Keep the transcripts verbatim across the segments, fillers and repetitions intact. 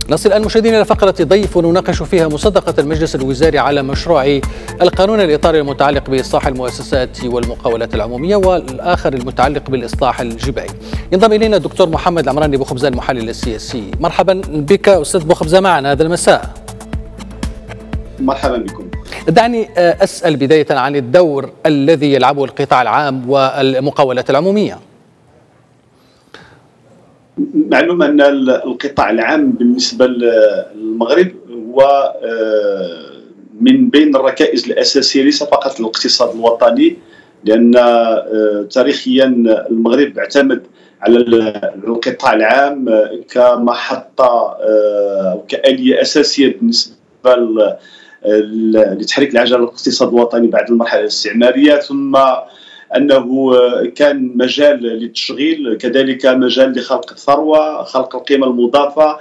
نصل الآن مشاهدينا إلى فقرة ضيف ونناقش فيها مصادقة المجلس الوزاري على مشروع القانون الإطاري المتعلق بإصلاح المؤسسات والمقاولات العمومية، والآخر المتعلق بالإصلاح الجبائي. ينضم إلينا الدكتور محمد العمراني بوخبزة المحلل السياسي. مرحبا بك أستاذ بوخبزة معنا هذا المساء. مرحبا بكم. دعني أسأل بداية عن الدور الذي يلعبه القطاع العام والمقاولات العمومية. معلوم أن القطاع العام بالنسبة للمغرب هو من بين الركائز الأساسية ليس فقط للاقتصاد الوطني، لأن تاريخيا المغرب اعتمد على القطاع العام كمحطة أو كآلية أساسية بالنسبة لتحريك العجلة الاقتصاد الوطني بعد المرحلة الاستعمارية، ثم أنه كان مجال للتشغيل، كذلك مجال لخلق الثروة، خلق القيمة المضافة،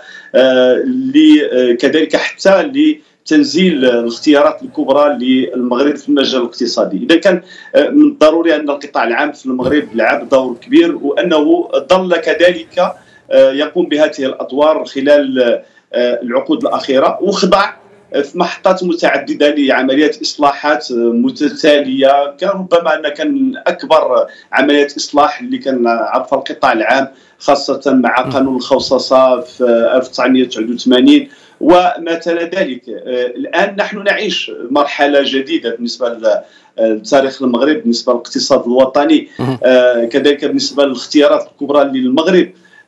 كذلك حتى لتنزيل الاختيارات الكبرى للمغرب في المجال الاقتصادي. إذا كان من الضروري أن القطاع العام في المغرب لعب دور كبير، وأنه ظل كذلك يقوم بهذه الأدوار خلال العقود الأخيرة، وخضع في محطات متعدده لعمليات اصلاحات متتاليه. كان ربما ان كان اكبر عمليات اصلاح اللي كان عرفها القطاع العام خاصه مع قانون الخصاصه في ألف وتسعمائة وتسعة وثمانين وما تلا ذلك. الان نحن نعيش مرحله جديده بالنسبه لتاريخ المغرب، بالنسبه للاقتصاد الوطني، كذلك بالنسبه للاختيارات الكبرى للمغرب.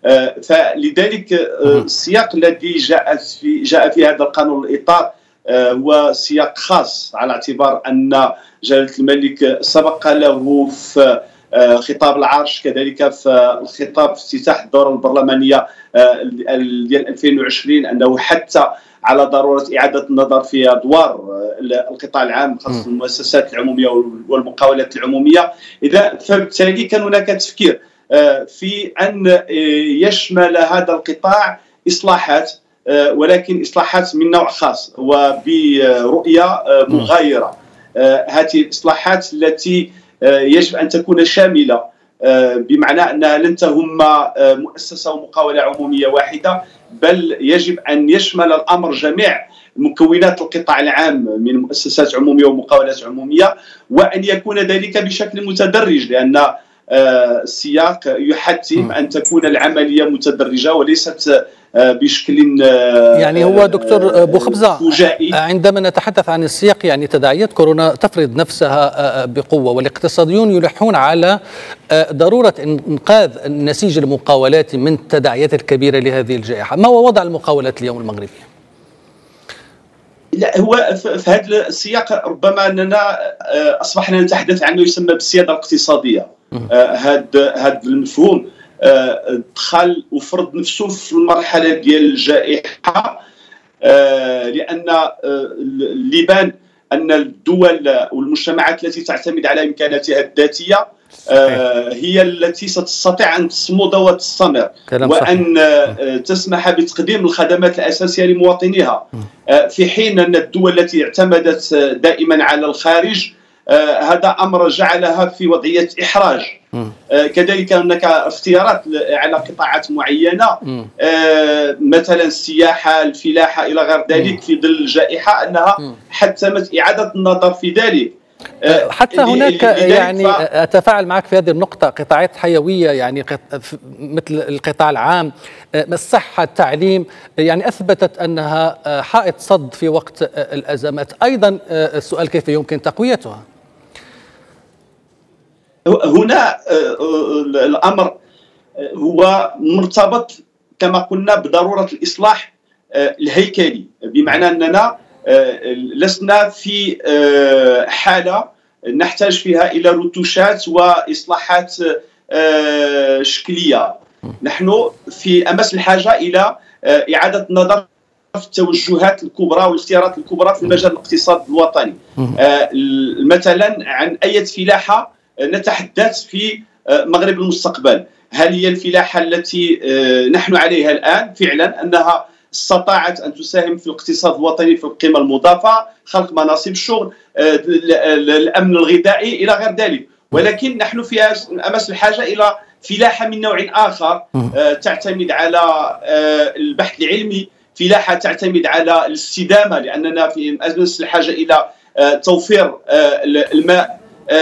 فلذلك السياق الذي جاء في جاء في هذا القانون الإطار هو سياق خاص، على اعتبار أن جلالة الملك سبق له في خطاب العرش، كذلك في الخطاب في افتتاح الدورة البرلمانية ديال ألفين وعشرين، أنه حتى على ضرورة إعادة النظر في أدوار القطاع العام خاصة المؤسسات العمومية والمقاولات العمومية. إذا فبالتالي كان هناك تفكير في أن يشمل هذا القطاع إصلاحات، ولكن إصلاحات من نوع خاص وبرؤية مغايرة. هذه الإصلاحات التي يجب أن تكون شاملة، بمعنى أنها لن تهم مؤسسة ومقاولة عمومية واحدة، بل يجب أن يشمل الأمر جميع مكونات القطاع العام من مؤسسات عمومية ومقاولات عمومية، وأن يكون ذلك بشكل متدرج، لأن السياق يحتم أن تكون العملية متدرجة وليست بشكل يعني هو دكتور بوخبزة عندما نتحدث عن السياق، يعني تداعيات كورونا تفرض نفسها بقوة، والاقتصاديون يلحون على ضرورة إنقاذ نسيج المقاولات من التداعيات الكبيرة لهذه الجائحة. ما هو وضع المقاولات اليوم المغربي؟ لا، هو في هذا السياق ربما أننا أصبحنا نتحدث عنه يسمى بالسيادة الاقتصادية. هذا هذا المفهوم دخل وفرض نفسه في المرحله ديال الجائحه، لان اللي بان ان الدول والمجتمعات التي تعتمد على امكاناتها الذاتيه هي التي ستستطيع ان تصمد وتستمر، وان تسمح بتقديم الخدمات الاساسيه لمواطنيها، في حين ان الدول التي اعتمدت دائما على الخارج هذا أمر جعلها في وضعية إحراج. كذلك هناك اختيارات على قطاعات معينة، مثلا السياحة، الفلاحة إلى غير ذلك، في ظل الجائحة أنها حتمت إعادة النظر في ذلك. حتى هناك يعني أتفاعل معك في هذه النقطة، قطاعات حيوية يعني مثل القطاع العام، الصحة، التعليم، يعني أثبتت أنها حائط صد في وقت الأزمات. أيضا السؤال كيف يمكن تقويتها؟ هنا الأمر هو مرتبط كما قلنا بضرورة الإصلاح الهيكلي، بمعنى أننا لسنا في حالة نحتاج فيها إلى رتوشات وإصلاحات شكلية. نحن في أمس الحاجة إلى إعادة النظر في التوجهات الكبرى والاختيارات الكبرى في المجال الاقتصاد الوطني. مثلا عن أي فلاحة نتحدث في مغرب المستقبل؟ هل هي الفلاحة التي نحن عليها الآن فعلا أنها استطاعت أن تساهم في الاقتصاد الوطني في القيمة المضافة، خلق مناصب الشغل، الأمن الغذائي إلى غير ذلك؟ ولكن نحن في أمس الحاجة إلى فلاحة من نوع آخر تعتمد على البحث العلمي، فلاحة تعتمد على الاستدامة، لأننا في أمس الحاجة إلى توفير الماء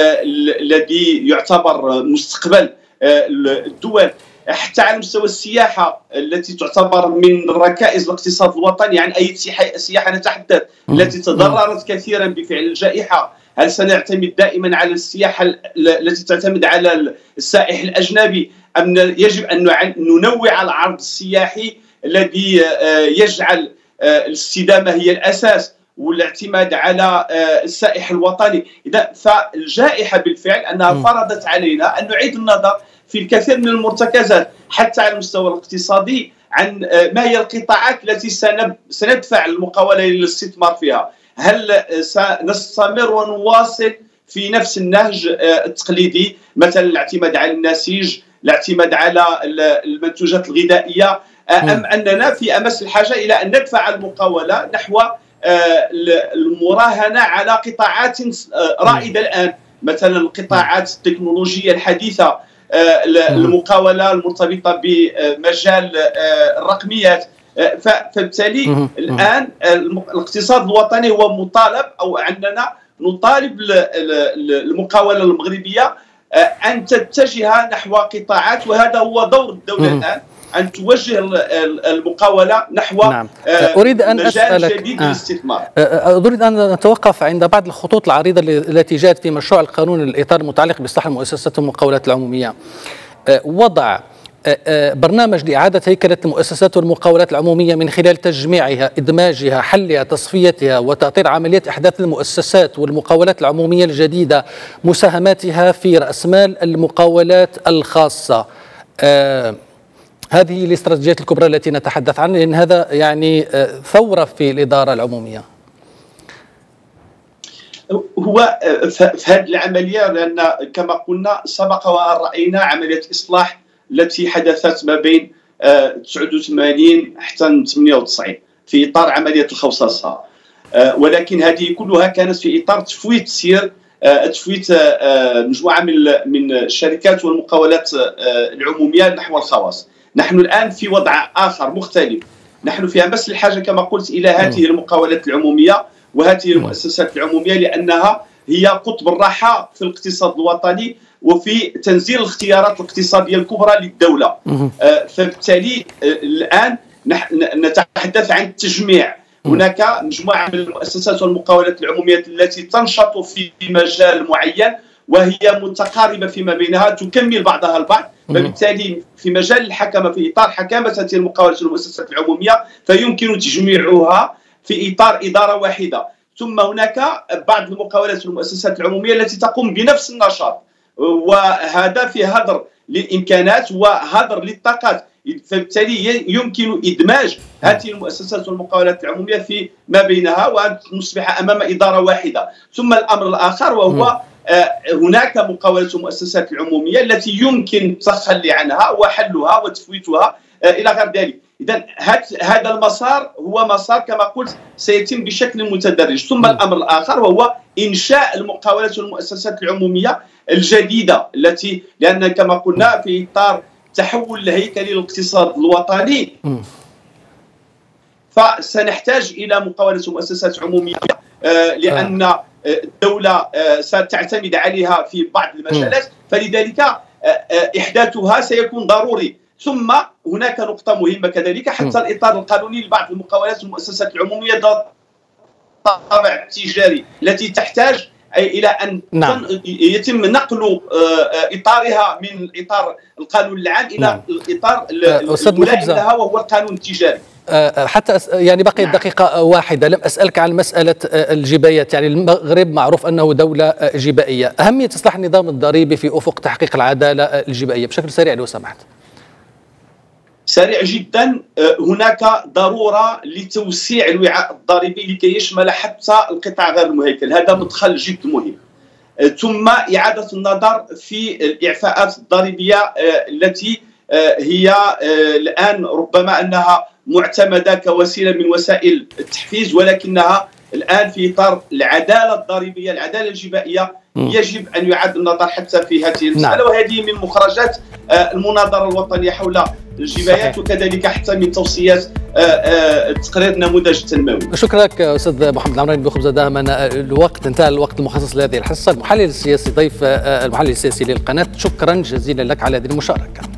الذي يعتبر مستقبل الدول، حتى على مستوى السياحة التي تعتبر من ركائز الاقتصاد الوطني. عن أي سياحة نتحدث التي تضررت كثيرا بفعل الجائحة؟ هل سنعتمد دائما على السياحة التي تعتمد على السائح الأجنبي، أم يجب أن ننوع العرض السياحي الذي يجعل الاستدامة هي الأساس والاعتماد على السائح الوطني؟ إذا فالجائحة بالفعل أنها فرضت علينا أن نعيد النظر في الكثير من المرتكزات حتى على المستوى الاقتصادي عن ما هي القطاعات التي سندفع المقاولة للاستثمار فيها. هل سنستمر ونواصل في نفس النهج التقليدي، مثلا الاعتماد على النسيج، الاعتماد على المنتوجات الغذائية، أم أننا في أمس الحاجة إلى أن ندفع المقاولة نحو المراهنة على قطاعات رائدة الآن، مثلا القطاعات التكنولوجية الحديثة، المقاولة المرتبطة بمجال الرقميات. فبالتالي الآن الاقتصاد الوطني هو مطالب، أو أننا نطالب المقاولة المغربية أن تتجه نحو قطاعات، وهذا هو دور الدولة الآن، أن توجه المقاولة نحو نعم. أريد أن مجال أسألك جديد آه. للاستثمار. أريد أن نتوقف عند بعض الخطوط العريضة التي جاءت في مشروع القانون الإطار المتعلق بإصلاح المؤسسات والمقاولات العمومية. وضع برنامج لإعادة هيكلة المؤسسات والمقاولات العمومية من خلال تجميعها، إدماجها، حلها، تصفيتها، وتأطير عملية إحداث المؤسسات والمقاولات العمومية الجديدة، مساهماتها في رأس مال المقاولات الخاصة. أه هذه الاستراتيجيات الكبرى التي نتحدث عنها، لأن هذا يعني ثورة في الإدارة العمومية. هو في هذه العملية، لأن كما قلنا سبق وأن رأينا عملية إصلاح التي حدثت ما بين تسعة وثمانين حتى ثمانية وتسعين في إطار عملية الخصاصة، ولكن هذه كلها كانت في إطار تفويت سير تفويت مجموعة من من الشركات والمقاولات العمومية نحو الخواص. نحن الآن في وضع آخر مختلف، نحن في أمس الحاجة كما قلت إلى هذه المقاولات العمومية وهذه المؤسسات العمومية، لأنها هي قطب الراحة في الاقتصاد الوطني وفي تنزيل الاختيارات الاقتصادية الكبرى للدولة. فبالتالي الآن نتحدث عن التجميع. هناك مجموعة من المؤسسات والمقاولات العمومية التي تنشط في مجال معين وهي متقاربة فيما بينها، تكمل بعضها البعض، فبالتالي في مجال الحكمة، في إطار حكامة هذه المقاولات والمؤسسات العمومية، فيمكن تجميعها في إطار إدارة واحدة. ثم هناك بعض المقاولات والمؤسسات العمومية التي تقوم بنفس النشاط، وهذا في هدر للإمكانات وهدر للطاقات، فبالتالي يمكن إدماج هذه المؤسسات والمقاولات العمومية في ما بينها وأن نصبح أمام إدارة واحدة. ثم الأمر الآخر وهو هناك مقاولات ومؤسسات العمومية التي يمكن التخلي عنها وحلها وتفويتها إلى غير ذلك. إذن هذا المسار هو مسار كما قلت سيتم بشكل متدرج. ثم الأمر الآخر وهو إنشاء المقاولات والمؤسسات العمومية الجديدة التي، لأن كما قلنا في إطار تحول الهيكلي للاقتصاد الوطني فسنحتاج إلى مقاولات ومؤسسات عمومية لأن الدولة ستعتمد عليها في بعض المجالات، فلذلك إحداثها سيكون ضروري. ثم هناك نقطة مهمة كذلك، حتى الإطار القانوني لبعض المقاولات والمؤسسات العمومية ذات الطابع التجاري التي تحتاج إلى أن نعم. يتم نقل إطارها من إطار القانون العام إلى نعم. الإطار الملائم لها وهو القانون التجاري. حتى يعني بقيت نعم. دقيقة واحدة، لم أسألك عن مسألة الجبايات. يعني المغرب معروف أنه دولة جبائية، أهمية إصلاح النظام الضريبي في أفق تحقيق العدالة الجبائية بشكل سريع لو سمحت. سريع جدا. هناك ضرورة لتوسيع الوعاء الضريبي لكي يشمل حتى القطاع غير المهيكل، هذا مدخل جد مهم. ثم إعادة النظر في الإعفاءات الضريبية التي هي الآن ربما أنها معتمدة كوسيلة من وسائل التحفيز، ولكنها الآن في إطار العدالة الضريبية، العدالة الجبائية، يجب أن يعاد النظر حتى في هذه المسألة. نعم. وهذه من مخرجات المناظرة الوطنية حول الجبايات، وكذلك حتى من توصيات تقرير النموذج التنموي. شكرا لك استاذ محمد العمراني بخبز دائما. الوقت انتهى، الوقت المخصص لهذه الحصه. المحلل السياسي ضيف المحلل السياسي للقناه، شكرا جزيلا لك على هذه المشاركه.